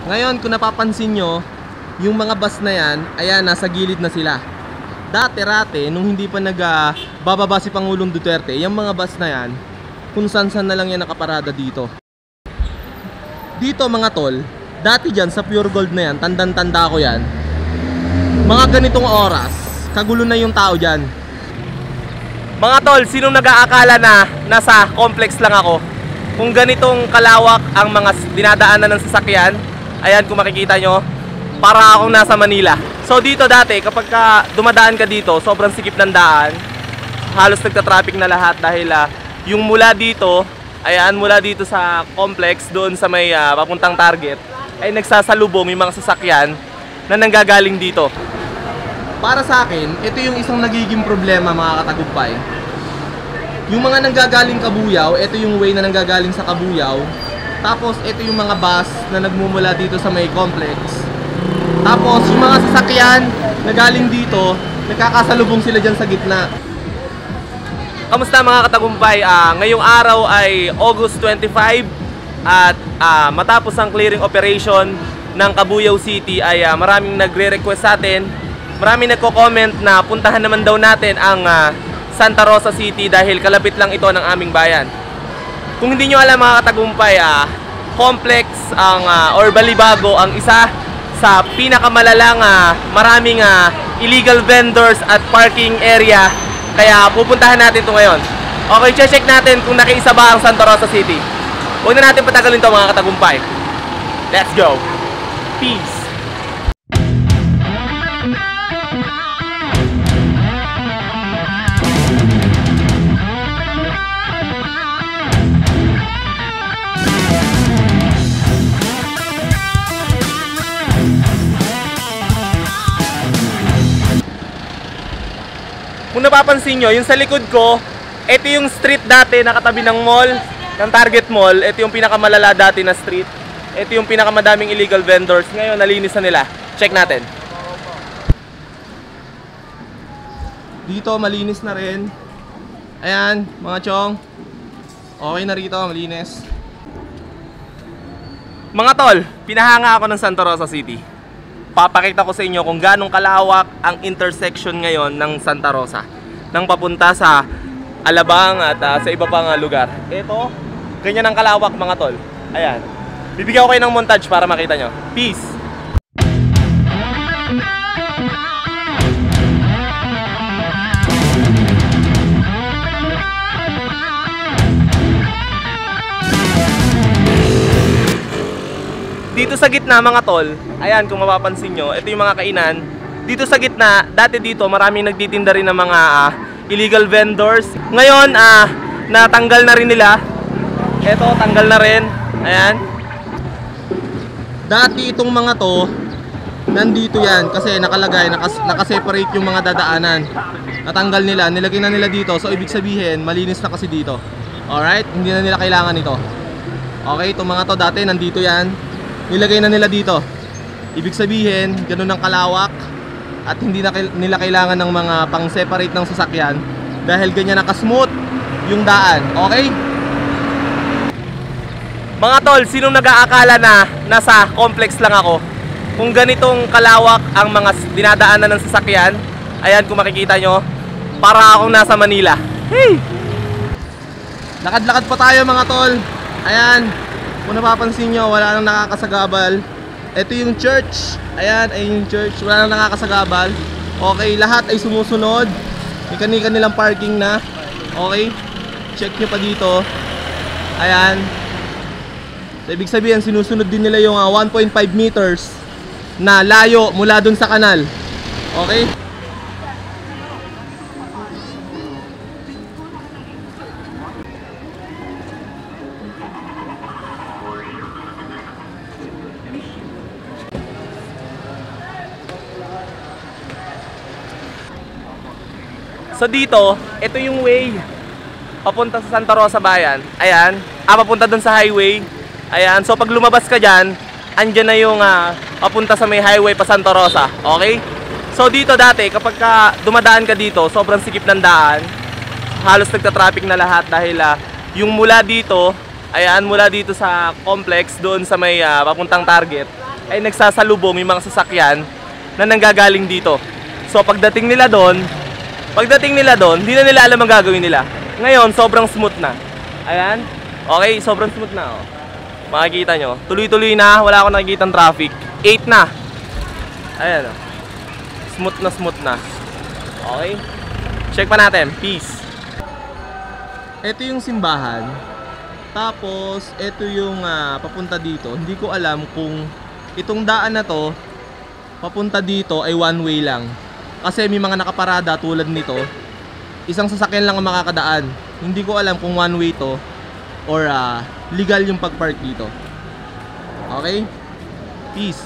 Ngayon, kung napapansin nyo, yung mga bus na yan, ayan, nasa gilid na sila. Dati-rate, nung hindi pa nagbababa si Pangulong Duterte, yung mga bus na yan, kung saan-saan na lang yan nakaparada dito. Dito mga tol, dati dyan sa Pure Gold na yan, tandang-tanda ko yan, mga ganitong oras, kagulo na yung tao dyan. Mga tol, sinong nag-aakala na nasa complex lang ako? Kung ganitong kalawak ang mga dinadaanan ng sasakyan, ayan kung makikita nyo, para akong nasa Manila. So dito dati, kapag dumadaan ka dito, sobrang sikip ng daan, halos nagta-traffic na lahat dahil yung mula dito, ayan, mula dito sa complex, doon sa may papuntang Target, ay nagsasalubong yung mga sasakyan na nanggagaling dito. Para sa akin, ito yung isang nagiging problema mga katagumpay. Yung mga nanggagaling Kabuyaw, ito yung way na nanggagaling sa Kabuyaw. Tapos ito yung mga bus na nagmumula dito sa may complex. Tapos yung mga sasakyan na galing dito, nagkakasalubong sila dyan sa gitna. Kamusta mga katagumpay? Ngayong araw ay August 25 at matapos ang clearing operation ng Kabuyaw City ay maraming nagre-request sa atin. Maraming nagko-comment na puntahan naman daw natin ang Santa Rosa City dahil kalapit lang ito ng aming bayan. Kung hindi nyo alam mga katagumpay, complex or Balibago ang isa sa pinakamalalang maraming illegal vendors at parking area. Kaya pupuntahan natin ito ngayon. Okay, check natin kung nakiisa ba ang Santa Rosa City. Huwag na natin patagalin ito mga katagumpay. Let's go! Peace! Kung napapansin nyo, yung sa likod ko, ito yung street dati na katabi ng mall, ng Target Mall. Ito yung pinakamalala dati na street. Ito yung pinakamadaming illegal vendors. Ngayon, nalinis na nila. Check natin. Dito, malinis na rin. Ayan, mga chong. Okay na rito, malinis. Mga tol, pinahanga ako ng Santa Rosa City. Papakita ko sa inyo kung ganong kalawak ang intersection ngayon ng Santa Rosa nang papunta sa Alabang at sa iba pang lugar. Ito, ganyan ang kalawak mga tol. Ayan. Bibigyan ko kayo ng montage para makita nyo. Peace! Dito sa gitna mga tol, ayan kung mapapansin nyo, ito yung mga kainan. Dito sa gitna, dati dito maraming nagtitinda rin ng mga illegal vendors. Ngayon, natanggal na rin nila. Ito, tanggal na rin. Ayan. Dati itong mga to, nandito yan kasi nakalagay, nakaseparate yung mga dadaanan. Natanggal nila, nilagay na nila dito. So ibig sabihin, malinis na kasi dito. Alright, hindi na nila kailangan ito. Okay, itong mga to dati nandito yan. Nilagay na nila dito. Ibig sabihin, ganun ang kalawak at hindi na nila kailangan ng mga pang-separate ng sasakyan dahil ganyan nakasmooth yung daan. Okay? Mga tol, sinong nag-aakala na nasa complex lang ako? Kung ganitong kalawak ang mga dinadaanan ng sasakyan, ayan kung makikita nyo, para akong nasa Manila. Hey! Lakad-lakad pa tayo mga tol. Ayan. Kung napapansin nyo, wala nang nakakasagabal. Ito yung church. Ayan, ay yung church. Wala nang nakakasagabal. Okay, lahat ay sumusunod. May kanilang parking na. Okay, check nyo pa dito. Ayan. So, ibig sabihin, sinusunod din nila yung 1.5 meters na layo mula dun sa kanal. Okay? So dito, ito yung way papunta sa Santa Rosa Bayan. Ayan, papunta dun sa highway. Ayan, so pag lumabas ka dyan, andyan na yung papunta sa may highway pa Santa Rosa. Okay? So dito dati, kapag dumadaan ka dito, sobrang sikip ng daan. Halos nagta-traffic na lahat dahil yung mula dito, ayan, mula dito sa complex, doon sa may papuntang Target, ay nagsasalubong yung mga sasakyan na nanggagaling dito. So pagdating nila doon, hindi na nila alam ang gagawin nila. Ngayon, sobrang smooth na. Ayan. Okay, sobrang smooth na. Oh. Makikita nyo. Tuloy-tuloy na. Wala akong nakikita ng traffic. 8 na. Ayan. Oh. Smooth na. Okay. Check pa natin. Peace. Ito yung simbahan. Tapos, ito yung papunta dito. Hindi ko alam kung itong daan na to, papunta dito ay one way lang. Kasi may mga nakaparada tulad nito. Isang sasakyan lang ang makakadaan. Hindi ko alam kung one way to or legal yung pagpark dito. Okay? Peace.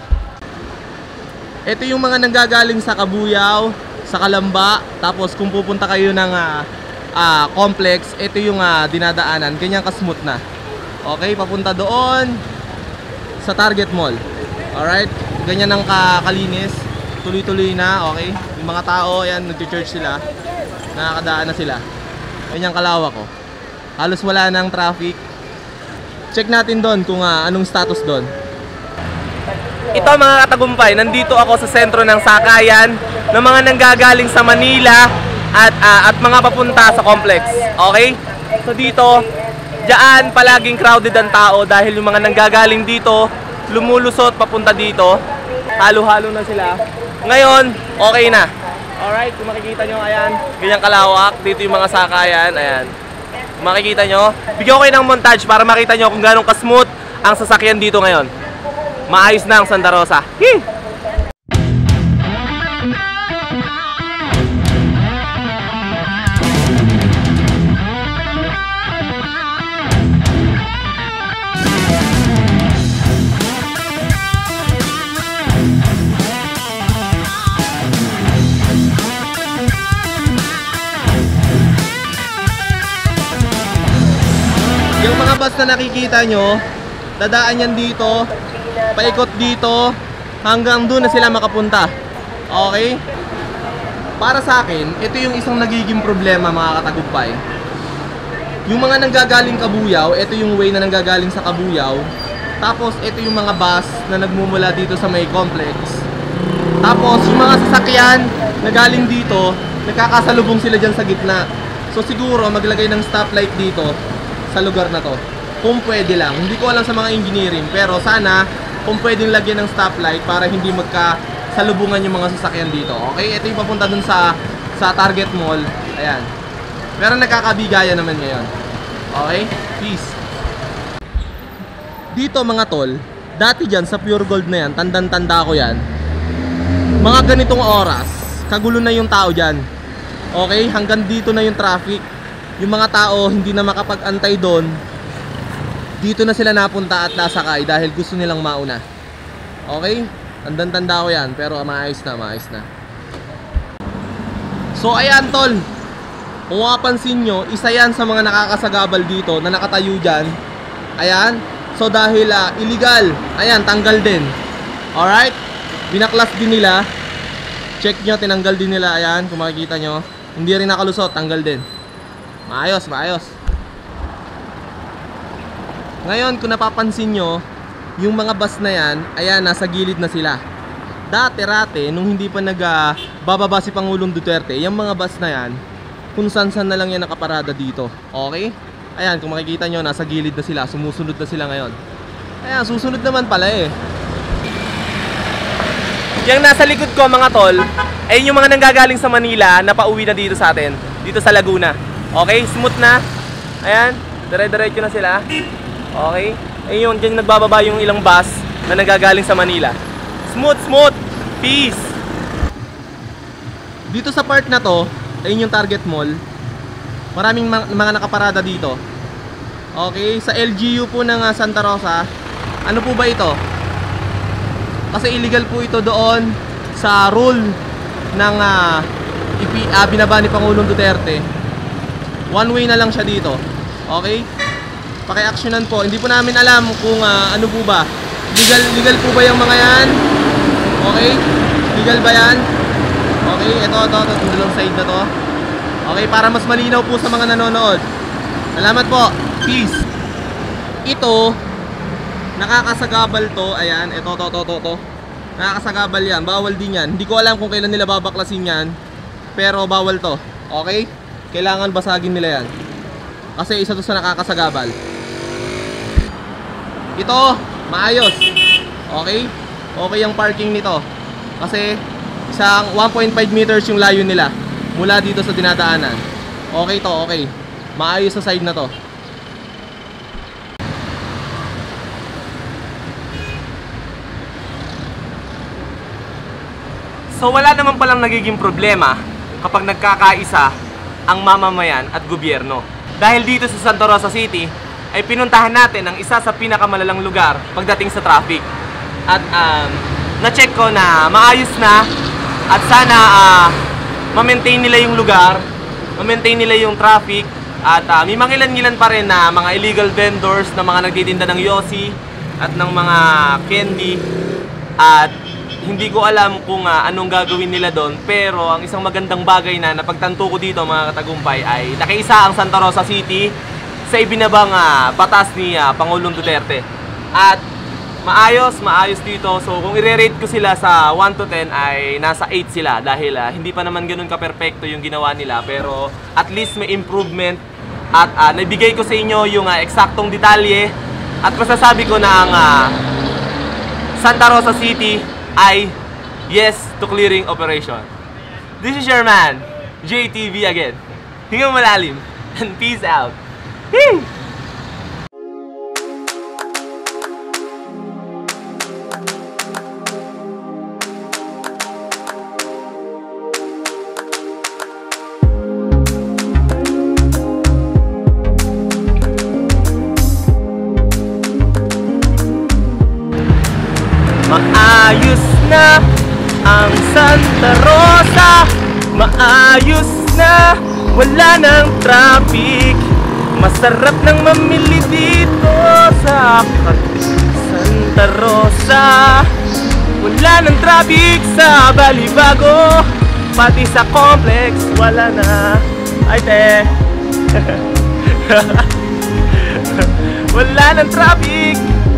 Ito yung mga nanggagaling sa Kabuyao, sa Kalamba. Tapos kung pupunta kayo ng complex, ito yung dinadaanan. Ganyan ka-smooth na. Okay? Papunta doon sa Target Mall. Alright? Ganyan ang kalinis. Tuloy-tuloy na. Okay? Yung mga tao, ayan, nag-church sila. Nakakadaan na sila. Ganyan kalawak ko. Halos wala nang traffic. Check natin doon kung anong status doon. Ito mga katagumpay, nandito ako sa sentro ng sakayan ng mga nanggagaling sa Manila at mga papunta sa complex. Okay? So dito, diyan palaging crowded ang tao dahil yung mga nanggagaling dito, lumulusot papunta dito. Halo-halo na sila. Ngayon, okay na. Alright, kung makikita nyo, ayan, ganyang kalawak. Dito yung mga sakayan, ayan. Kung makikita nyo, bigyan ko kayo ng montage para makita nyo kung gano'ng ka-smooth ang sasakyan dito ngayon. Maayos na ang Santa Rosa. Hee! Yung mga bus na nakikita nyo, dadaan yan dito, paikot dito, hanggang doon na sila makapunta. Okay? Para sa akin, ito yung isang nagiging problema mga katagumpay. Yung mga nanggagaling Kabuyao, ito yung way na nanggagaling sa Kabuyao. Tapos ito yung mga bus na nagmumula dito sa may complex. Tapos yung mga sasakyan na galing dito, nagkakasalubong sila dyan sa gitna. So siguro maglagay ng stoplight dito sa lugar na to. Kung pwede lang. Hindi ko alam sa mga engineering, pero sana kung pwedeng lagyan ng stoplight para hindi magkasalubungan yung mga sasakyan dito. Okay? Ito yung papunta dun sa Target Mall. Ayan. Pero nagkakabigayan naman ngayon. Okay? Peace. Dito mga tol, dati dyan sa Pure Gold na yan, tandang-tanda ko yan. Mga ganitong oras, kagulo na yung tao dyan. Okay? Hanggang dito na yung traffic. Yung mga tao hindi na makapag-antay doon, dito na sila napunta at nasakay dahil gusto nilang mauna. Okay? Tandang-tanda ko yan, pero maayos na. So ayan tol, kung mapapansin nyo, isa yan sa mga nakakasagabal dito na nakatayo dyan. Ayan. So dahil illegal, ayan, tanggal din. Alright? Binaklas din nila. Check nyo, tinanggal din nila. Ayan, kung makikita nyo, hindi rin nakalusot, tanggal din. Maayos. Ngayon, kung napapansin nyo, yung mga bus na yan, ayan, nasa gilid na sila. Dati, nung hindi pa nagbababa si Pangulong Duterte, yung mga bus na yan, kung saan-saan na lang yan nakaparada dito. Okay? Ayan, kung makikita nyo, nasa gilid na sila. Sumusunod na sila ngayon. Ayan, susunod naman pala eh. Yung nasa likod ko mga tol, ay yung mga nanggagaling sa Manila na pauwi na dito sa atin. Dito sa Laguna. Okay, smooth na. Ayan, dire-diretso na sila. Okay, ayun, dyan nagbababa yung ilang bus na nanggagaling sa Manila. Smooth. Peace. Dito sa part na to, ayun yung Target Mall. Maraming mga nakaparada dito. Okay, sa LGU po ng Santa Rosa. Ano po ba ito? Kasi illegal po ito doon sa rule ng binaba ni Pangulong Duterte. One way na lang siya dito. Okay? Paki-actionan po. Hindi po namin alam kung ano po ba. Legal po ba yung mga yan? Okay? Legal ba yan? Okay, ito dalawang side na to. Okay, para mas malinaw po sa mga nanonood. Salamat po. Peace. Ito, nakakasagabal to. Ayan, ito, to. Nakakasagabal yan, bawal din yan. Hindi ko alam kung kailan nila babaklasin yan, pero bawal to. Okay? Kailangan basagin nila yan, kasi isa to sa nakakasagabal. Ito, maayos. Okay? Okay ang parking nito, kasi isang 1.5 meters yung layo nila mula dito sa dinadaanan. Okay to, okay. Maayos sa side na to. So wala naman palang nagiging problema kapag nagkakaisa ang mamamayan at gobyerno. Dahil dito sa Santa Rosa City ay pinuntahan natin ang isa sa pinakamalalang lugar pagdating sa traffic. At na-check ko na maayos na at sana ma-maintain nila yung lugar, ma-maintain nila yung traffic, at may mangilan-ngilan pa rin na mga illegal vendors na mga nagtitinda ng yosi at ng mga candy. At hindi ko alam kung anong gagawin nila doon, pero ang isang magandang bagay na napagtanto ko dito mga katagumpay ay nakiisa ang Santa Rosa City sa ibinabang batas ni Pangulong Duterte. At maayos dito. So kung i-rate ko sila sa 1 to 10 ay nasa 8 sila, dahil hindi pa naman ganun ka-perfecto yung ginawa nila, pero at least may improvement. At naibigay ko sa inyo yung eksaktong detalye, at masasabi ko na ang Santa Rosa City ay yes to clearing operation. This is your man, JTV again. Hingang malalim and peace out. Woo! Maayos na ang Santa Rosa, maayos na, wala ng traffic. Masarap nang mamili dito sa Santa Rosa. Wala ng traffic sa Balibago, pati sa complex wala na. Ay te wala ng traffic